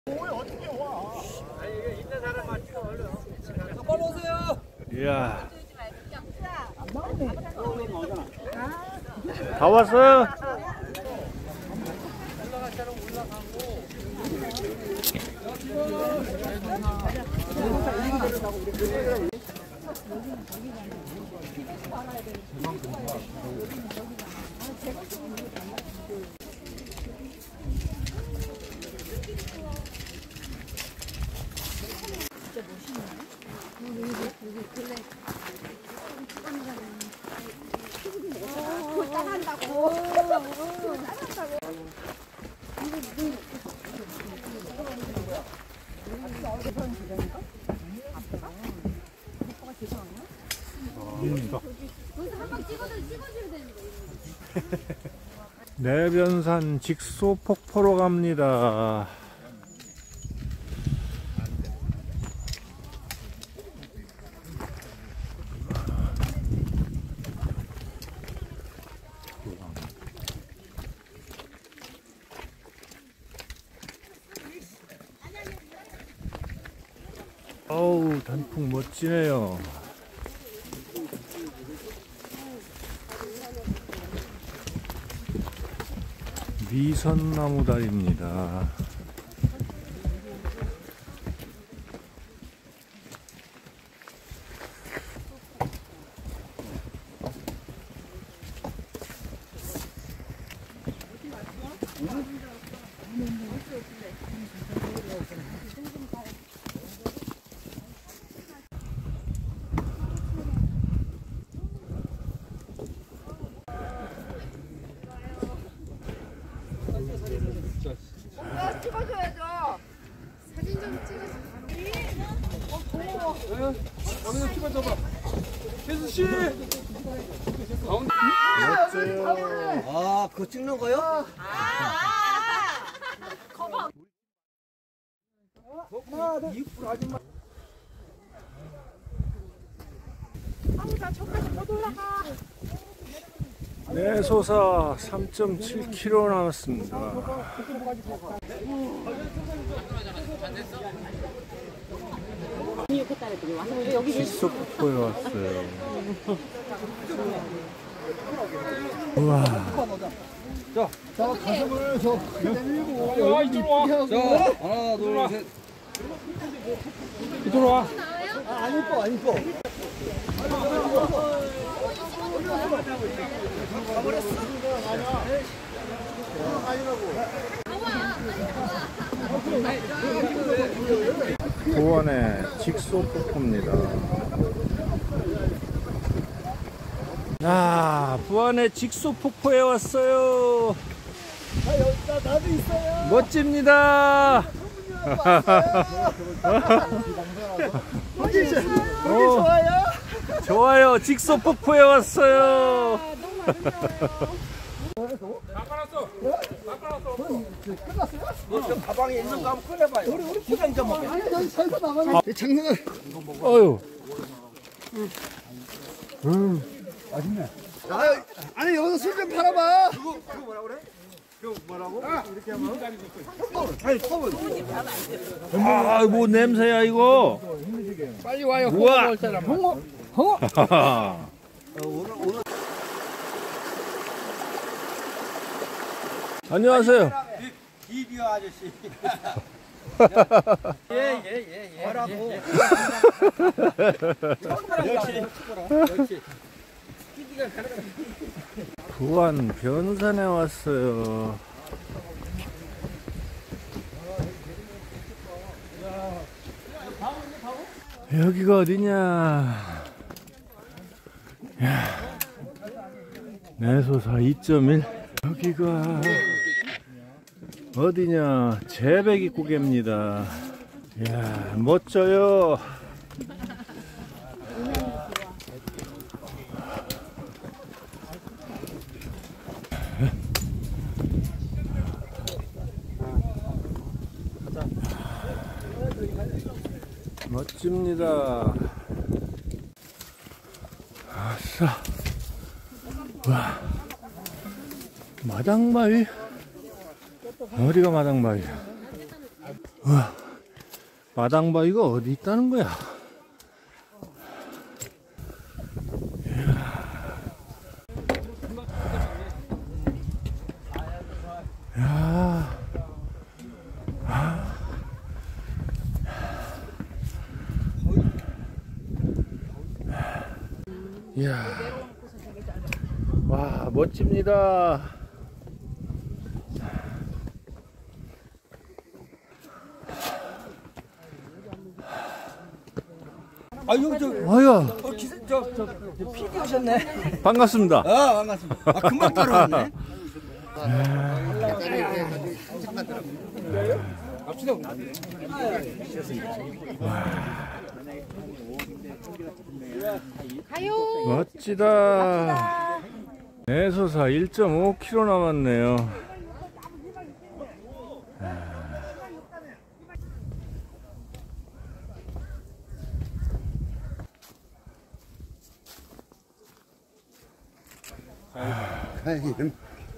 어떻게 와? 아니 이게 있는 사람만 찍어 얼른. 빨리 오세요. 이야. 다 왔어요? 올라갈 사람 올라가고. 내변산 직소 폭포로 갑니다. 어우, 단풍 멋지네요. 미선나무 다리입니다. 찍어줘야죠. 사진 좀 찍어줘. 고마워. 여기서 키만 잡아. 혜수 씨. 멋져요. 아, 그거 찍는 거요? 나 저까지 못 올라가. 내소사 3.7km 남았습니다. 직소폭포에 왔어요. 우와. 자, 가슴을 밀고. 와, 이쪽으로 와. 자, 하나, 둘, 셋. 이쪽으로 와. 안 이뻐, 안 이뻐. 부안의 직소폭포입니다. 아, 부안의 직소폭포에 왔어요. 나도 있어요. 멋집니다. 보기 좋아요? 좋아요. 직소폭포에 왔어요. 저 가방에 있는 거 한번 꺼내봐요. 우리 포장 좀 먹게. 아니, 저기서 나가면. 장난을. 어휴. 맛있네. 아니, 여기서 술 좀 팔아봐. 그거 뭐라 그래? 그거 뭐라고? 이렇게 하면? 아니, 컵은. 아, 뭐 냄새야 이거. 빨리 와요. 우와. 먹을 사람. 홍어. 오늘. 안녕하세요. 비비어 아저씨. 예. 뭐라고? 역시. 부안 변산에 왔어요. 여기가 어디냐? 야, 내소사 2.1. 여기가 어디냐? 제백입고개입니다. 이야, 멋져요. 멋집니다. 아싸. 와. 마당바위? 어디가 마당바위야? 우와, 마당바위가 어디 있다는 거야? 야, 이야, 와, 멋집니다. 아 여기 저 아야, 기사 저 PD 오셨네. 반갑습니다. 아 반갑습니다. 아 금방 따라왔네. 가요. 멋지다. 내소사 1.5km 남았네요. 가야긴.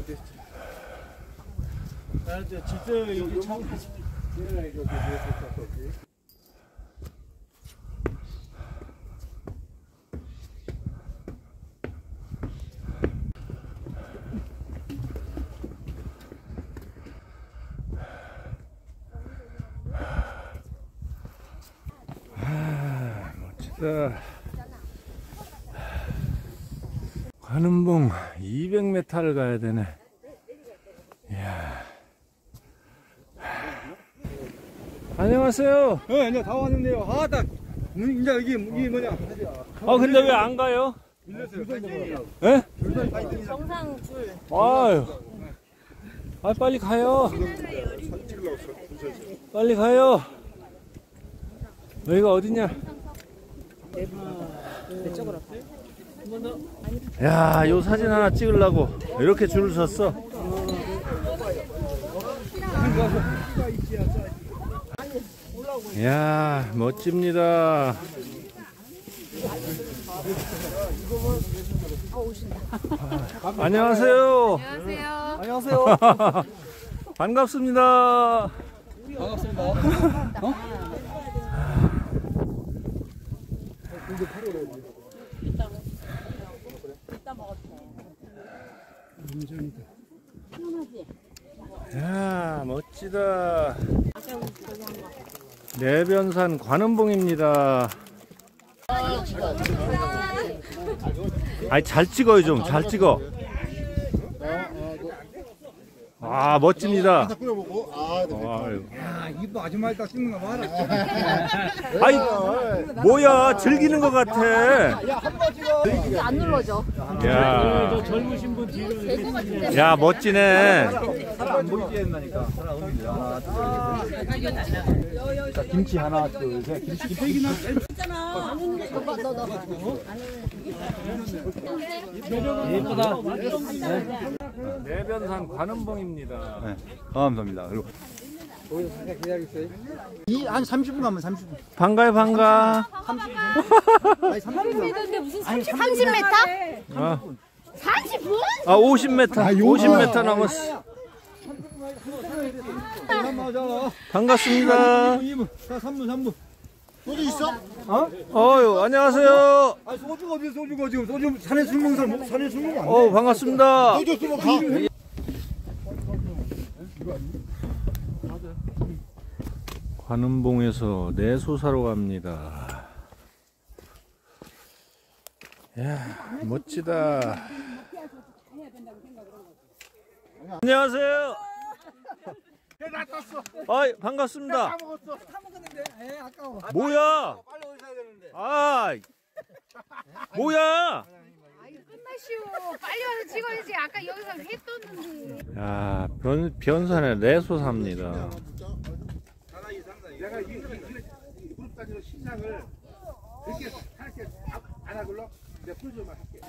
멋지다. 관음봉 200m를 가야 되네. 이야. 안녕하세요. 네, 이제 다 왔는데요. 아, 딱 이제 이게 뭐냐? 근데 왜 안 가요? 예? 정상 줄. 아유. 빨리 가요. 빨리 가요. 여기가 어디냐? 야, 요 사진 하나 찍으려고 이렇게 줄을 섰어. 야, 멋집니다. 안녕하세요. 안녕하세요. 안녕하세요. 반갑습니다. 야, 멋지다. 내변산 관음봉입니다. 아니, 잘 찍어요, 좀. 잘 찍어. 아, 멋집니다. 아유. 야, 이뻐 아줌마 딱 찍는 거 봐라. 아이, 뭐야, 즐기는 것 같아. 안 눌러져. 야, 젊으신 분 뒤로 야, 멋지네. 안 보이게 한다니까. 자, 김치 하나, 둘, 셋. 김치 나 예쁘다. 내변산 관음봉입니다. 네, 감사합니다. 그리고 한 30분 가면 30분. 반가요, 반가. 아니 30분. 근데 무슨 30m? 아, 40분? 50m. 50m 남았어. 맞아. 반갑습니다. 2분. 자, 3분. 소주 있어? 안녕하세요. 아, 소주가 어디 소주가 지금 소주 산에 술 먹는 사람 산에 술 먹으면 안 돼. 반갑습니다. 소주 술 먹어. 가. 관음봉에서 내소사로 갑니다. 야, 멋지다. 안녕하세요. 반갑습니다. 뭐야? 뭐야? 끝나시오. 빨리 와서 찍어야지. 아까 여기서 회 떴는데. 야, 변산의 내소사입니다. 내가 이 그룹 단위로 신상을 이렇게 할게 안 하길로 내가 풀 좀 할게.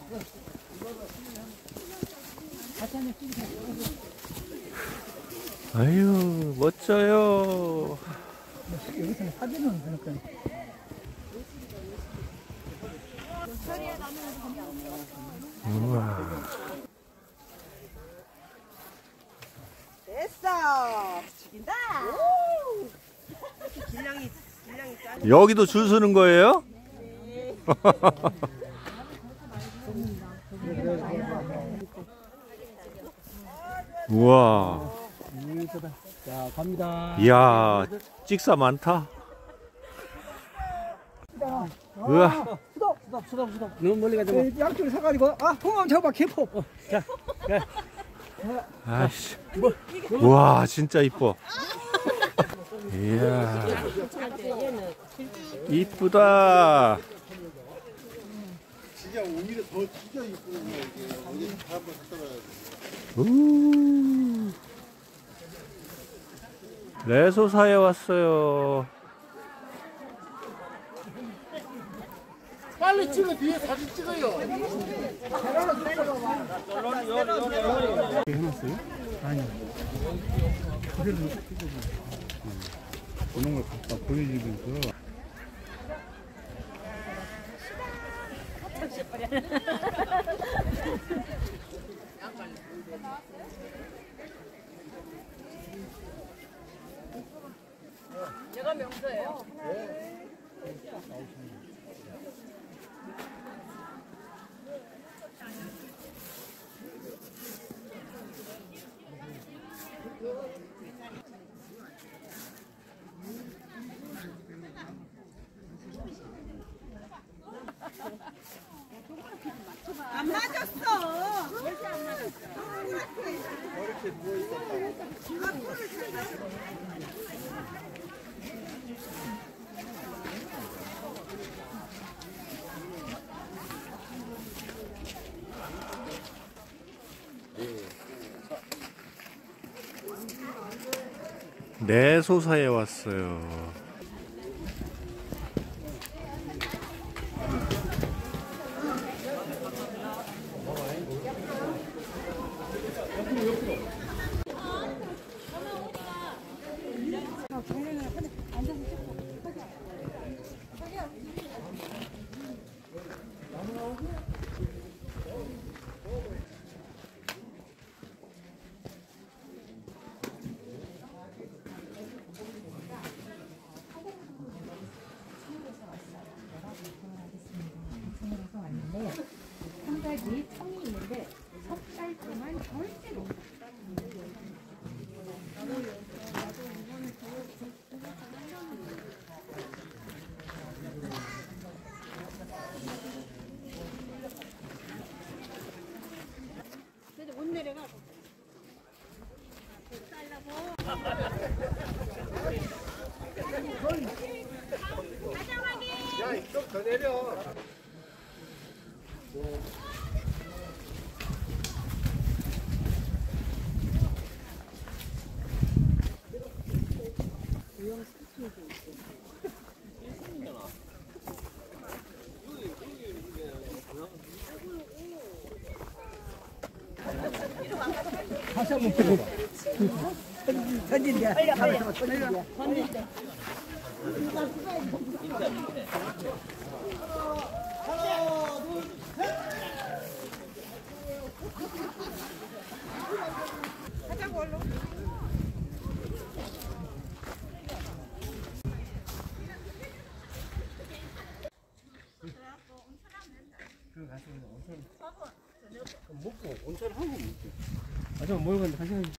아유, 멋져요. 우와. 됐어. 죽인다. 여기도 줄 서는 거예요? 우와. 자, 갑니다. 이야, 찍사 많다. 우와. 수도. 너무 멀리 가지 마. 양쪽을 사가지고, 홍어 잡아, 개포. 자, 아이씨. 우와, 진짜 이뻐. 이야. 이쁘다. 진짜 오히려 더 진짜 이쁘는 거야 이게. 어디 한번 갖다 놔야지. 레소사에 왔어요. 빨리 찍어 뒤에 사진 찍어요. 해놨어요? 아니요. 그대로 그런 걸 갖다 보여주면서. 얘가 명소예요. 안 맞았어. 레소사에 왔어요. 한 가지 청이 있는데 석 달 동안 절대로 못 내려가. 야 이쪽 더 내려. 다시 한번 보고. 던진다. 먹고 온천하고 먹지. 아, 저 모르겠는데 다시